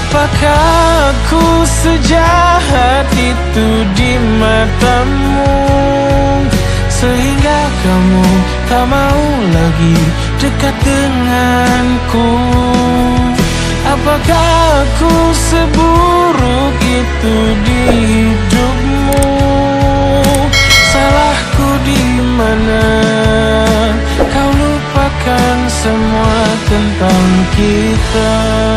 Apakah aku sejahat itu di matamu, sehingga kamu tak mau lagi dekat denganku? Apakah aku seburuk itu di hidupmu? Salahku di mana? Kau lupakan semua tentang kita.